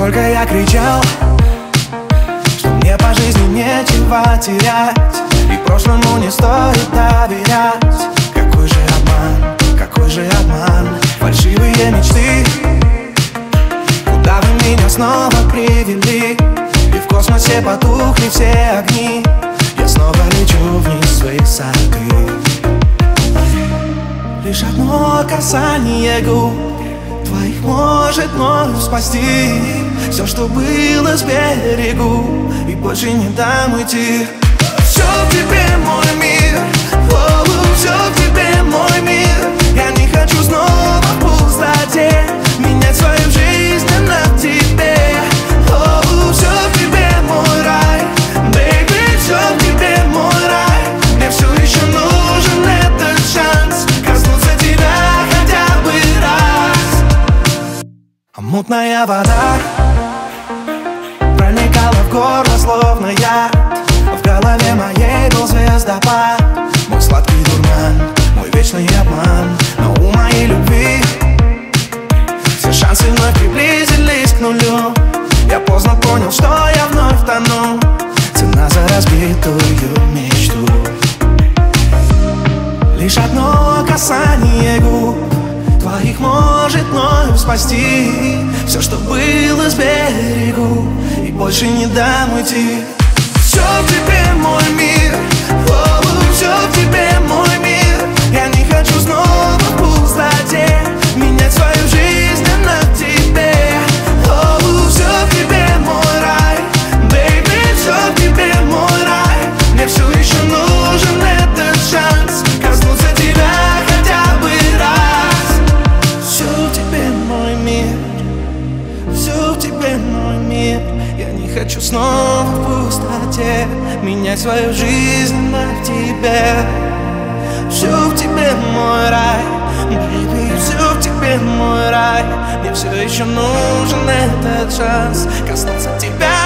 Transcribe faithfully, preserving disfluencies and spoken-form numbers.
Сколько я кричал, что мне по жизни нечего терять, и прошлому не стоит доверять. Какой же обман, какой же обман, фальшивые мечты. Куда вы меня снова привели? И в космосе потухли все огни. Я снова лечу вниз с высоты. Лишь одно касание губ твоих может вновь спасти все, что было с берегу, и больше не дам уйти. Все в тебе, мой мир, о, все в тебе, мой мир. Я не хочу снова в пустоте менять свою жизнь на тебе. О, все в тебе, мой рай, baby, все в тебе, мой рай. Мне все еще нужен этот шанс коснуться тебя хотя бы раз. А мутная вода проникала в горло, словно яд. В голове моей был звездопад, мой сладкий дурман, мой вечный обман. Но у моей любви все шансы вновь приблизились к нулю. Я поздно понял, что я вновь тону. Цена за разбитую мечту. Лишь одно касание губ твоих может вновь спасти все, что было с берегу, и больше не дам уйти. Все в тебе, мой мир, о, все в тебе, мой мир. Я не хочу снова в пустоте менять свою жизнь на тебе. О, все в тебе, мой рай, baby, все в тебе, мой рай. Мне все еще нужен этот шанс коснуться тебя хотя бы раз. Все в тебе, мой мир, все в тебе, мой мир. Я не хочу снова в пустоте менять свою жизнь на тебе. Все в тебе, мой рай, baby, все в тебе, мой рай. Мне все еще нужен этот шанс коснуться тебя